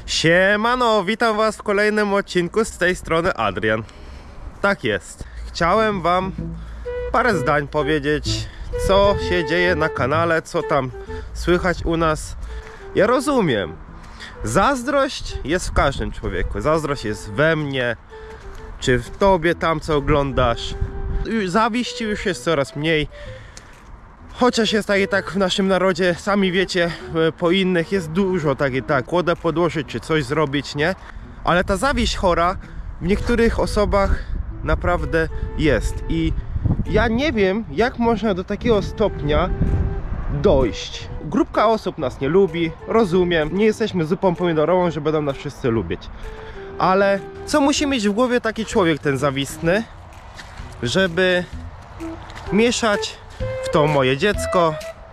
Siemano, witam was w kolejnym odcinku, z tej strony Adrian. Tak jest, chciałem wam parę zdań powiedzieć, co się dzieje na kanale, co tam słychać u nas. Ja rozumiem, zazdrość jest w każdym człowieku, zazdrość jest we mnie, czy w tobie tam, co oglądasz. Zawiści już jest coraz mniej. Chociaż jest tak i tak w naszym narodzie, sami wiecie, po innych jest dużo tak i tak, kłodę podłożyć czy coś zrobić, nie? Ale ta zawiść chora w niektórych osobach naprawdę jest. I ja nie wiem, jak można do takiego stopnia dojść. Grupka osób nas nie lubi, rozumiem, nie jesteśmy zupą pomidorową, że będą nas wszyscy lubić. Ale co musi mieć w głowie taki człowiek, ten zawistny, żeby mieszać w to moje dziecko,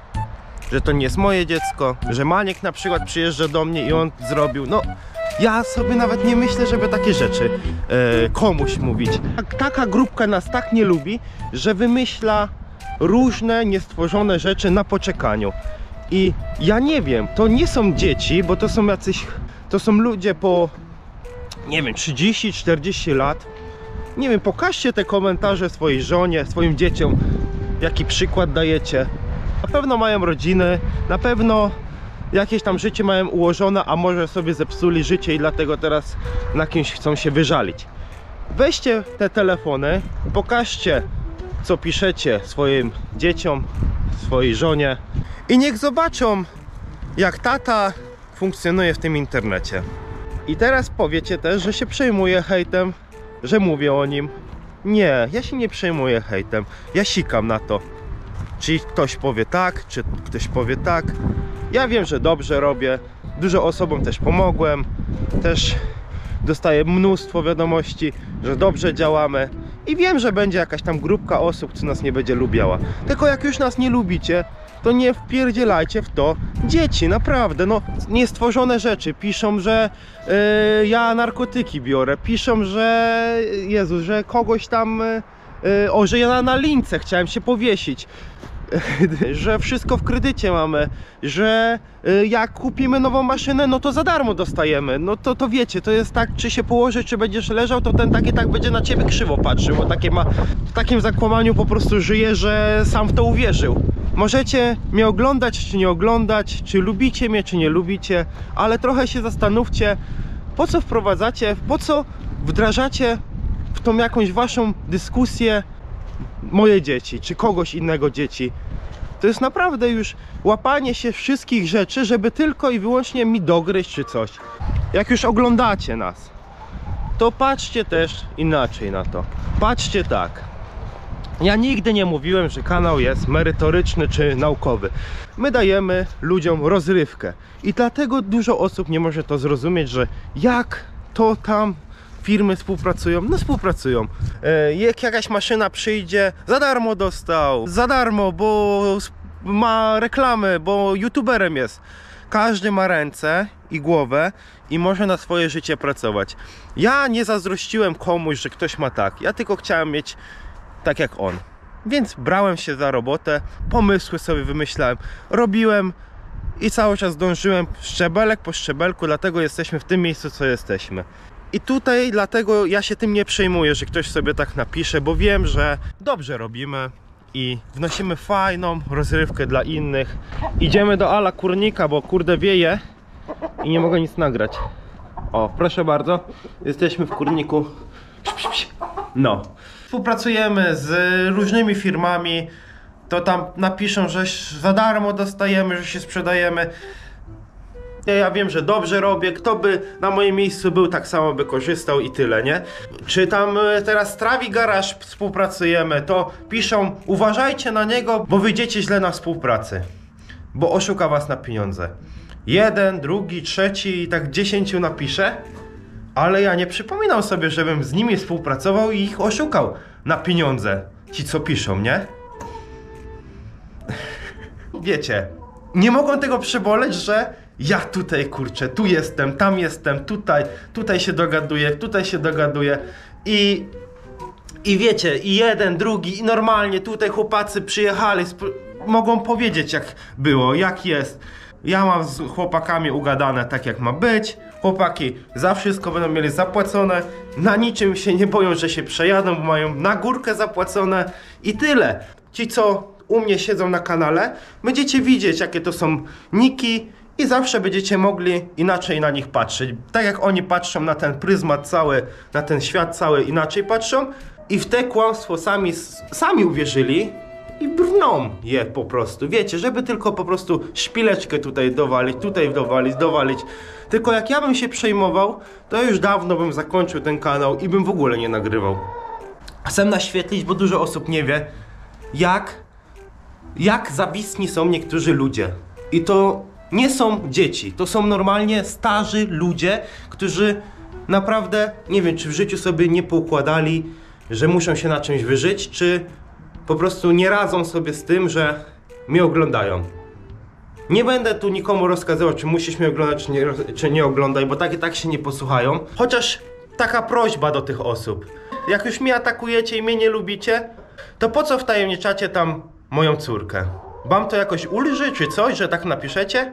że to nie jest moje dziecko, że Maniek na przykład przyjeżdża do mnie i on zrobił, no ja sobie nawet nie myślę, żeby takie rzeczy komuś mówić. Taka grupka nas tak nie lubi, że wymyśla różne niestworzone rzeczy na poczekaniu. I ja nie wiem, to nie są dzieci, bo to są jacyś, to są ludzie po, nie wiem, 30-40 lat. Nie wiem, pokażcie te komentarze swojej żonie, swoim dzieciom, jaki przykład dajecie. Na pewno mają rodziny, na pewno jakieś tam życie mają ułożone, a może sobie zepsuli życie i dlatego teraz na kimś chcą się wyżalić. Weźcie te telefony, pokażcie, co piszecie swoim dzieciom, swojej żonie i niech zobaczą, jak tata funkcjonuje w tym internecie. I teraz powiecie też, że się przejmuję hejtem, że mówię o nim. Nie, ja się nie przejmuję hejtem, ja sikam na to. Czy ktoś powie tak, czy ktoś powie tak. Ja wiem, że dobrze robię, dużo osobom też pomogłem, też dostaję mnóstwo wiadomości, że dobrze działamy. I wiem, że będzie jakaś tam grupka osób, co nas nie będzie lubiała. Tylko jak już nas nie lubicie, to nie wpierdzielajcie w to dzieci, naprawdę, no niestworzone rzeczy. Piszą, że ja narkotyki biorę, piszą, że Jezu, że kogoś tam, że ja na lince chciałem się powiesić, że wszystko w kredycie mamy, że jak kupimy nową maszynę, no to za darmo dostajemy. No to wiecie, to jest tak, czy się położy, czy będziesz leżał, to ten tak i tak będzie na ciebie krzywo patrzył, bo takie ma, w takim zakłamaniu po prostu żyje, że sam w to uwierzył. Możecie mnie oglądać, czy nie oglądać, czy lubicie mnie, czy nie lubicie, ale trochę się zastanówcie, po co wprowadzacie, po co wdrażacie w tą jakąś waszą dyskusję moje dzieci, czy kogoś innego dzieci. To jest naprawdę już łapanie się wszystkich rzeczy, żeby tylko i wyłącznie mi dogryźć, czy coś. Jak już oglądacie nas, to patrzcie też inaczej na to. Patrzcie tak. Ja nigdy nie mówiłem, że kanał jest merytoryczny czy naukowy. My dajemy ludziom rozrywkę. I dlatego dużo osób nie może to zrozumieć, że jak to tam firmy współpracują. No współpracują. Jak jakaś maszyna przyjdzie, za darmo dostał, za darmo, bo ma reklamy, bo youtuberem jest. Każdy ma ręce i głowę i może na swoje życie pracować. Ja nie zazdrościłem komuś, że ktoś ma tak. Ja tylko chciałem mieć tak jak on. Więc brałem się za robotę, pomysły sobie wymyślałem, robiłem i cały czas dążyłem szczebelek po szczebelku, dlatego jesteśmy w tym miejscu, co jesteśmy. I tutaj dlatego ja się tym nie przejmuję, że ktoś sobie tak napisze, bo wiem, że dobrze robimy i wnosimy fajną rozrywkę dla innych. Idziemy do Ala Kurnika, bo kurde wieje i nie mogę nic nagrać. O, proszę bardzo, jesteśmy w Kurniku. No, współpracujemy z różnymi firmami, to tam napiszą, że za darmo dostajemy, że się sprzedajemy. Ja wiem, że dobrze robię, kto by na moim miejscu był, tak samo by korzystał i tyle, nie? Czy tam teraz Travi Garage współpracujemy, to piszą, uważajcie na niego, bo wyjdziecie źle na współpracy, bo oszuka was na pieniądze. Jeden, drugi, trzeci i tak 10 napiszę, ale ja nie przypominam sobie, żebym z nimi współpracował i ich oszukał na pieniądze. Ci co piszą, nie? Wiecie, nie mogą tego przeboleć, że ja tutaj kurczę, tu jestem, tam jestem, tutaj się dogaduję i wiecie, i jeden, drugi, i normalnie tutaj chłopacy przyjechali, mogą powiedzieć jak było, jak jest. Ja mam z chłopakami ugadane tak jak ma być. Chłopaki za wszystko będą mieli zapłacone. Na niczym się nie boją, że się przejadą, bo mają na górkę zapłacone i tyle. Ci co u mnie siedzą na kanale, będziecie widzieć jakie to są niki i zawsze będziecie mogli inaczej na nich patrzeć. Tak jak oni patrzą na ten pryzmat cały, na ten świat cały, inaczej patrzą i w te kłamstwo sami uwierzyli i brną je po prostu. Wiecie, żeby tylko po prostu szpileczkę tutaj dowalić. Tylko jak ja bym się przejmował, to już dawno bym zakończył ten kanał i bym w ogóle nie nagrywał. Chcę naświetlić, bo dużo osób nie wie, jak zawistni są niektórzy ludzie. I to nie są dzieci, to są normalnie starzy ludzie, którzy naprawdę, nie wiem, czy w życiu sobie nie poukładali, że muszą się na czymś wyżyć, czy po prostu nie radzą sobie z tym, że mnie oglądają. Nie będę tu nikomu rozkazywał, czy musisz mnie oglądać, czy nie oglądaj, bo tak i tak się nie posłuchają. Chociaż taka prośba do tych osób. Jak już mnie atakujecie i mnie nie lubicie, to po co wtajemniczacie tam moją córkę? Wam to jakoś ulży, czy coś, że tak napiszecie?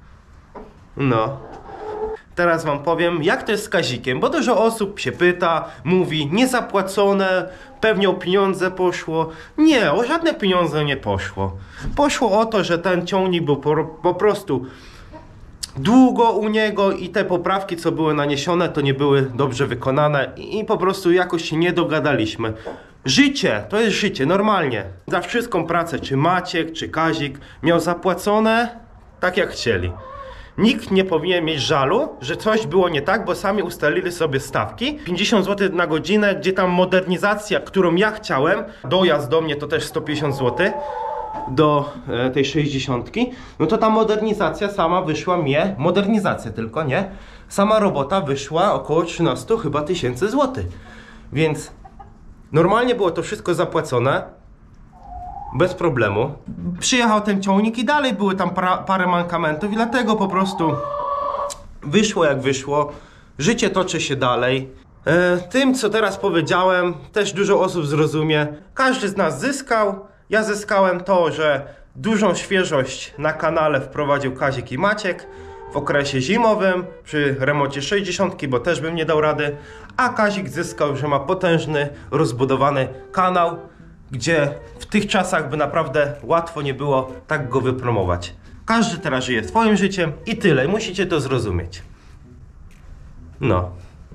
No. Teraz wam powiem, jak to jest z Kazikiem, bo dużo osób się pyta, mówi, niezapłacone, pewnie o pieniądze poszło. Nie, o żadne pieniądze nie poszło. Poszło o to, że ten ciągnik był po prostu długo u niego i te poprawki, co były naniesione, to nie były dobrze wykonane i po prostu jakoś się nie dogadaliśmy. Życie, to jest życie, normalnie. Za wszystką pracę, czy Maciek, czy Kazik miał zapłacone tak jak chcieli. Nikt nie powinien mieć żalu, że coś było nie tak, bo sami ustalili sobie stawki 50 zł na godzinę, gdzie tam modernizacja, którą ja chciałem, dojazd do mnie to też 150 zł do tej 60, no to ta modernizacja sama wyszła mnie, modernizacja tylko, nie? Sama robota wyszła około 13 chyba tysięcy złotych. Więc normalnie było to wszystko zapłacone bez problemu. Przyjechał ten ciągnik i dalej były tam parę mankamentów i dlatego po prostu wyszło jak wyszło. Życie toczy się dalej. Tym co teraz powiedziałem też dużo osób zrozumie. Każdy z nas zyskał. Ja zyskałem to, że dużą świeżość na kanale wprowadził Kazik i Maciek w okresie zimowym przy remoncie 60, bo też bym nie dał rady. A Kazik zyskał, że ma potężny, rozbudowany kanał, gdzie w tych czasach by naprawdę łatwo nie było tak go wypromować. Każdy teraz żyje swoim życiem i tyle. Musicie to zrozumieć. No.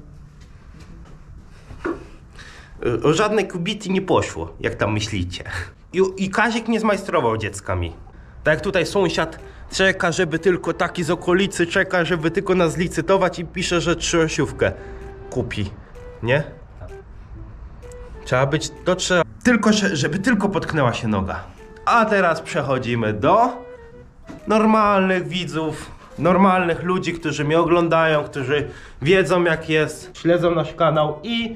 O żadnej kubity nie poszło, jak tam myślicie. I Kazik nie zmajstrował dzieckami. Tak jak tutaj sąsiad czeka, żeby tylko taki z okolicy czeka, żeby tylko nas licytować i pisze, że 3-osiówkę kupi. Nie? Trzeba być, to trzeba tylko, żeby tylko potknęła się noga. A teraz przechodzimy do normalnych widzów, normalnych ludzi, którzy mnie oglądają, którzy wiedzą jak jest, śledzą nasz kanał i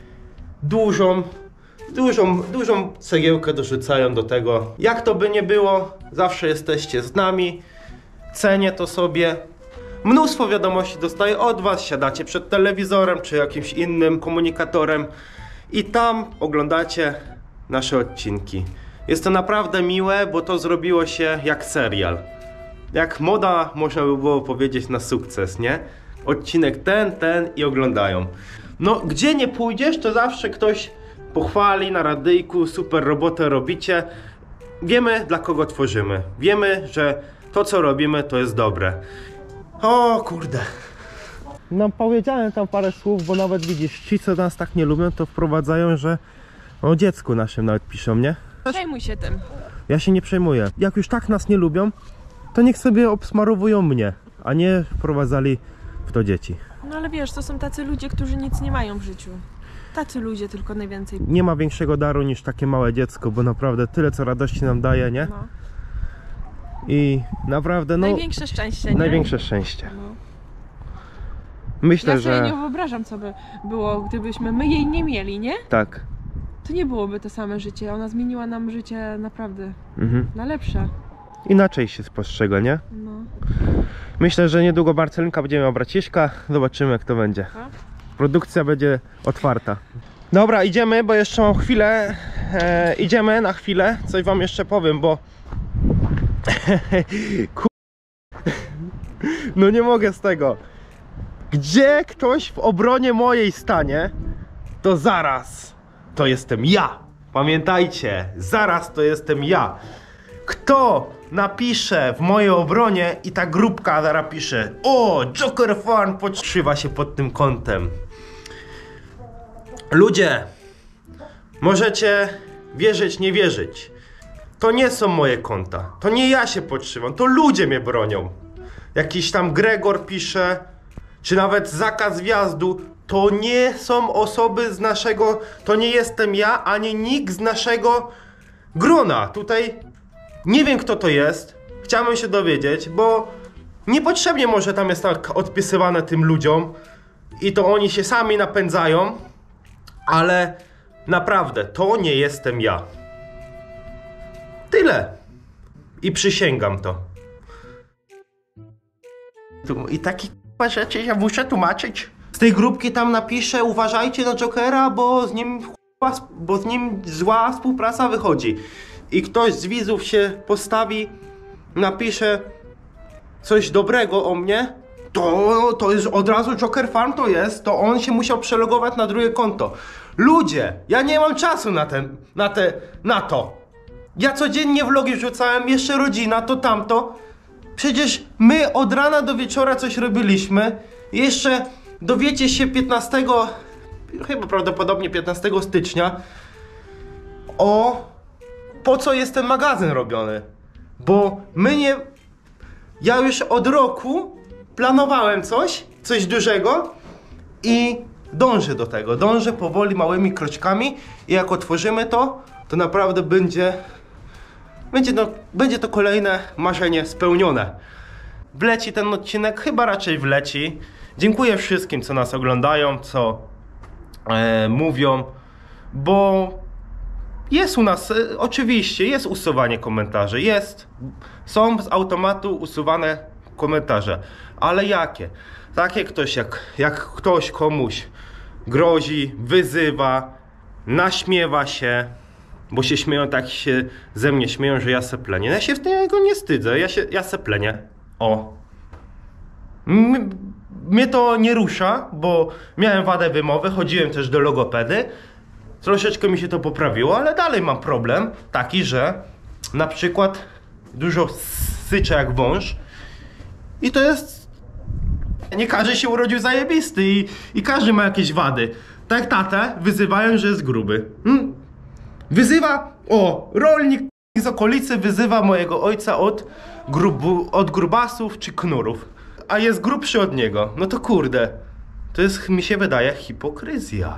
dużą cegiełkę dorzucają do tego. Jak to by nie było, zawsze jesteście z nami, cenię to sobie. Mnóstwo wiadomości dostaję od was, siadacie przed telewizorem czy jakimś innym komunikatorem i tam oglądacie nasze odcinki. Jest to naprawdę miłe, bo to zrobiło się jak serial. Jak moda, można by było powiedzieć, na sukces, nie? Odcinek ten i oglądają. No, gdzie nie pójdziesz, to zawsze ktoś pochwali na radyjku, super robotę robicie. Wiemy, dla kogo tworzymy. Wiemy, że to, co robimy, to jest dobre. O kurde. No powiedziałem tam parę słów, bo nawet widzisz, ci co nas tak nie lubią, to wprowadzają, że o dziecku naszym nawet piszą, nie? Przejmuj się tym. Ja się nie przejmuję. Jak już tak nas nie lubią, to niech sobie obsmarowują mnie, a nie wprowadzali w to dzieci. No ale wiesz, to są tacy ludzie, którzy nic nie mają w życiu. Tacy ludzie tylko najwięcej. Nie ma większego daru niż takie małe dziecko, bo naprawdę tyle co radości nam daje, nie? No. I naprawdę no... Największe szczęście, nie? Największe szczęście. No. Myślę, Ja sobie że... nie wyobrażam, co by było, gdybyśmy my jej nie mieli, nie? Tak. To nie byłoby to same życie. Ona zmieniła nam życie naprawdę na lepsze. Inaczej się spostrzega, nie? No. Myślę, że niedługo Marcelinka będzie miała braciszka. Zobaczymy jak to będzie. A? Produkcja będzie otwarta. Dobra, idziemy, bo jeszcze mam chwilę. Idziemy na chwilę. Coś wam jeszcze powiem, bo... No nie mogę z tego. Gdzie ktoś w obronie mojej stanie, to zaraz to jestem ja. Pamiętajcie, zaraz to jestem ja. Kto napisze w mojej obronie i ta grupka zaraz pisze: o, Joker Fan podszywa się pod tym kątem. Ludzie, możecie wierzyć, nie wierzyć. To nie są moje konta. To nie ja się podszywam, to ludzie mnie bronią. Jakiś tam Gregor pisze, czy nawet zakaz wjazdu. To nie są osoby z naszego, to nie jestem ja, ani nikt z naszego grona. Tutaj nie wiem, kto to jest. Chciałbym się dowiedzieć, bo niepotrzebnie może tam jest tak odpisywane tym ludziom i to oni się sami napędzają, ale naprawdę to nie jestem ja. Tyle. I przysięgam to. I takie rzeczy ja muszę tłumaczyć. Z tej grupki tam napiszę: uważajcie na Jokera, bo z nim zła współpraca wychodzi. I ktoś z widzów się postawi, napisze coś dobrego o mnie, to jest od razu Joker Farm, to on się musiał przelogować na drugie konto. Ludzie, ja nie mam czasu na to. Ja codziennie vlogi wrzucałem, jeszcze rodzina, to tamto. Przecież my od rana do wieczora coś robiliśmy. Jeszcze dowiecie się 15, chyba prawdopodobnie 15 stycznia, po co jest ten magazyn robiony. Bo ja już od roku planowałem coś dużego i dążę do tego. Dążę powoli, małymi kroczkami i jak otworzymy to naprawdę będzie to kolejne marzenie spełnione. Wleci ten odcinek? Chyba raczej wleci. Dziękuję wszystkim, co nas oglądają, co mówią, bo jest u nas, oczywiście, jest usuwanie komentarzy, są z automatu usuwane komentarze, ale jakie? Takie jak ktoś komuś grozi, wyzywa, naśmiewa się, bo się śmieją, tak się ze mnie śmieją, że ja se plenię. Ja się w tego nie wstydzę, ja se plenię. O. Mnie to nie rusza, bo miałem wadę wymowy, chodziłem też do logopedy. Troszeczkę mi się to poprawiło, ale dalej mam problem taki, że na przykład dużo syczę jak wąż i to jest... Nie każdy się urodził zajebisty i każdy ma jakieś wady. Tak jak tatę wyzywają, że jest gruby. Rolnik z okolicy wyzywa mojego ojca od grubasów czy knurów, a jest grubszy od niego. No to kurde, to jest, mi się wydaje, hipokryzja.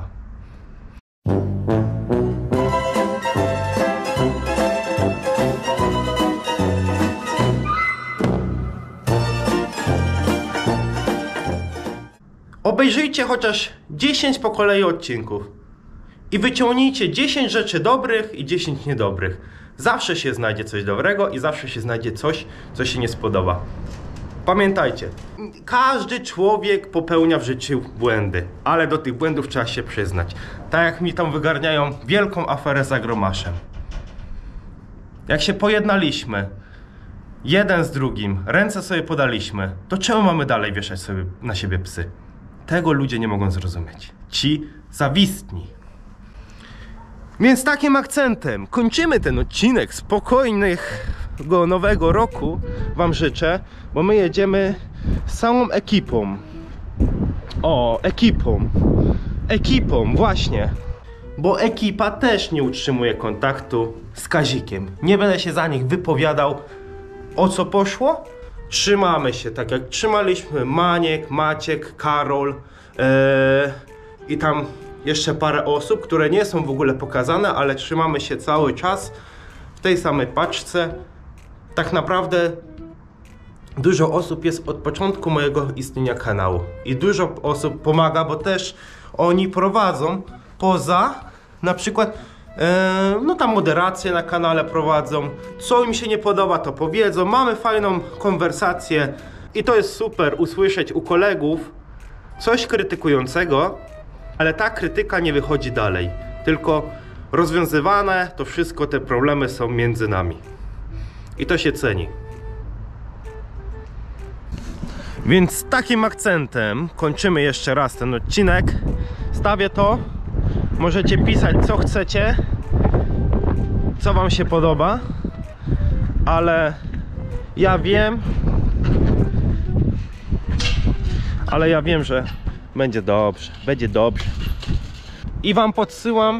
Obejrzyjcie chociaż 10 po kolei odcinków i wyciągnijcie 10 rzeczy dobrych i 10 niedobrych. Zawsze się znajdzie coś dobrego i zawsze się znajdzie coś, co się nie spodoba. Pamiętajcie, każdy człowiek popełnia w życiu błędy, ale do tych błędów trzeba się przyznać. Tak jak mi tam wygarniają wielką aferę z Agromaszem. Jak się pojednaliśmy, jeden z drugim, ręce sobie podaliśmy, to czemu mamy dalej wieszać sobie na siebie psy? Tego ludzie nie mogą zrozumieć. Ci zawistni. Więc takim akcentem kończymy ten odcinek. Spokojnego nowego roku wam życzę, bo my jedziemy z całą ekipą. Ekipą, właśnie. Bo ekipa też nie utrzymuje kontaktu z Kazikiem. Nie będę się za nich wypowiadał, o co poszło. Trzymamy się tak jak trzymaliśmy Maniek, Maciek, Karol i tam jeszcze parę osób, które nie są w ogóle pokazane, ale trzymamy się cały czas w tej samej paczce. Tak naprawdę dużo osób jest od początku mojego istnienia kanału i dużo osób pomaga, bo też oni prowadzą poza na przykład no tam moderację na kanale prowadzą, co im się nie podoba to powiedzą, mamy fajną konwersację i to jest super usłyszeć u kolegów coś krytykującego, ale ta krytyka nie wychodzi dalej, tylko rozwiązywane to wszystko, te problemy są między nami i to się ceni. Więc z takim akcentem kończymy jeszcze raz ten odcinek. Stawię to. Możecie pisać co chcecie, co wam się podoba, ale ja wiem, że będzie dobrze, będzie dobrze. I wam podsyłam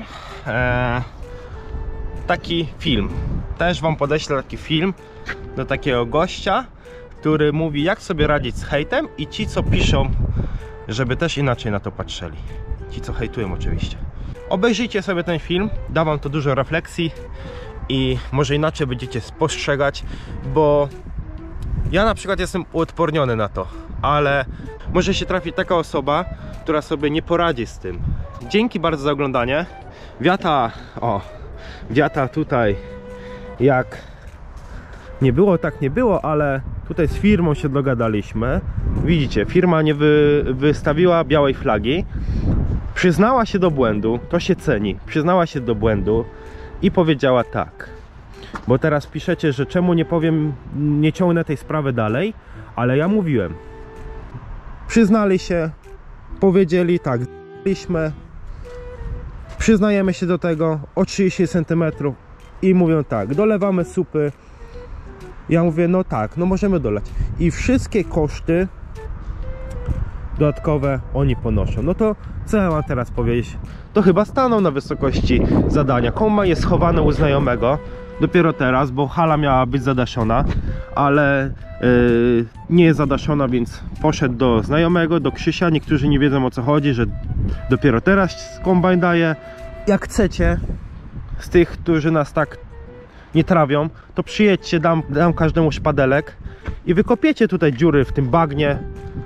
taki film. Też wam podeślę taki film do takiego gościa, który mówi, jak sobie radzić z hejtem, i ci, co piszą, żeby też inaczej na to patrzyli. Ci, co hejtują oczywiście. Obejrzyjcie sobie ten film, da wam to dużo refleksji i może inaczej będziecie spostrzegać, bo ja na przykład jestem uodporniony na to, ale może się trafić taka osoba, która sobie nie poradzi z tym. Dzięki bardzo za oglądanie. Wiata tutaj, jak nie było, tak nie było, ale tutaj z firmą się dogadaliśmy. Widzicie, firma nie wystawiła białej flagi. Przyznała się do błędu, to się ceni. Przyznała się do błędu i powiedziała tak. Bo teraz piszecie, że czemu nie powiem, nie ciągnę tej sprawy dalej, ale ja mówiłem. Przyznali się, powiedzieli tak, przyznajemy się do tego o 30 cm i mówią tak, dolewamy supy. Ja mówię, no tak, no możemy dolać. I wszystkie koszty dodatkowe oni ponoszą. No to co ja mam teraz powiedzieć? To chyba staną na wysokości zadania. Kombajn jest schowany u znajomego dopiero teraz, bo hala miała być zadaszona, ale nie jest zadaszona, więc poszedł do znajomego, do Krzysia. Niektórzy nie wiedzą, o co chodzi, że dopiero teraz kombajn daje. Jak chcecie, z tych, którzy nas tak nie trawią, to przyjedźcie, dam każdemu szpadelek i wykopiecie tutaj dziury w tym bagnie.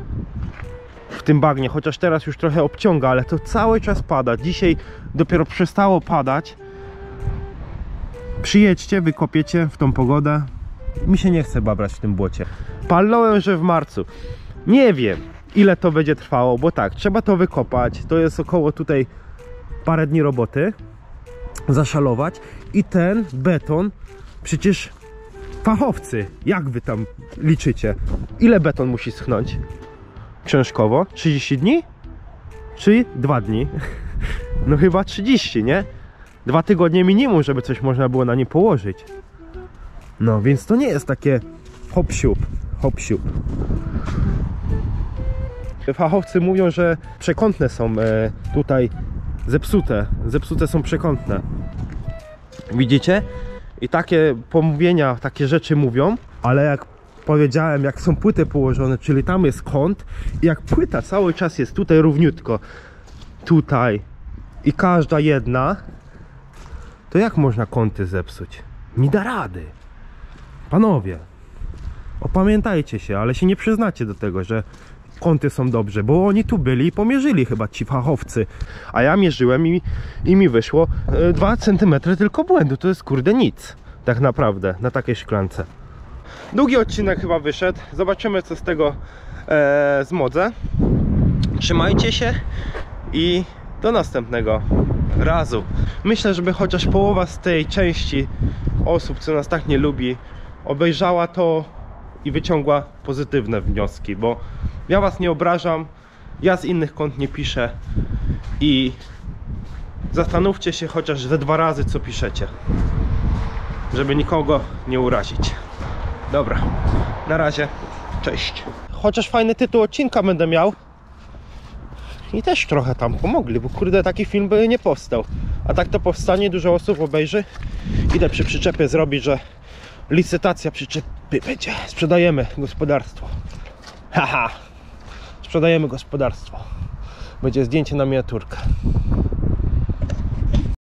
Chociaż teraz już trochę obciąga, ale to cały czas pada. Dzisiaj dopiero przestało padać. Przyjedźcie, wykopiecie w tą pogodę. Mi się nie chce babrać w tym błocie. Palnąłem, że w marcu. Nie wiem, ile to będzie trwało, bo tak, trzeba to wykopać. To jest około tutaj parę dni roboty. Zaszalować. I ten beton, przecież fachowcy, jak wy tam liczycie? Ile beton musi schnąć? Książkowo? 30 dni? Czy 2 dni? No chyba 30, nie? 2 tygodnie minimum, żeby coś można było na nie położyć. No więc to nie jest takie hop-siup, hop-siup. Fachowcy mówią, że przekątne są tutaj zepsute są przekątne. Widzicie? I takie pomówienia, takie rzeczy mówią, ale jak powiedziałem, jak są płyty położone, czyli tam jest kąt, i jak płyta cały czas jest tutaj równiutko, tutaj i każda jedna, to jak można kąty zepsuć? Nie da rady. Panowie, opamiętajcie się, ale się nie przyznacie do tego, że kąty są dobrze, bo oni tu byli i pomierzyli chyba ci fachowcy, a ja mierzyłem i mi wyszło 2 cm tylko błędu. To jest kurde nic, tak naprawdę, na takiej szklance. Długi odcinek chyba wyszedł. Zobaczymy, co z tego zmodzę. Trzymajcie się i do następnego razu. Myślę, żeby chociaż połowa z tej części osób, co nas tak nie lubi, obejrzała to i wyciągła pozytywne wnioski, bo ja was nie obrażam, ja z innych kont nie piszę i zastanówcie się chociaż ze 2 razy, co piszecie, żeby nikogo nie urazić. Dobra, na razie, cześć. Chociaż fajny tytuł odcinka będę miał i też trochę tam pomogli, bo kurde, taki film by nie powstał, a tak to powstanie, dużo osób obejrzy. Idę przy przyczepie zrobić, że licytacja przyczepy będzie. Sprzedajemy gospodarstwo. Haha, sprzedajemy gospodarstwo. Będzie zdjęcie na miniaturkę.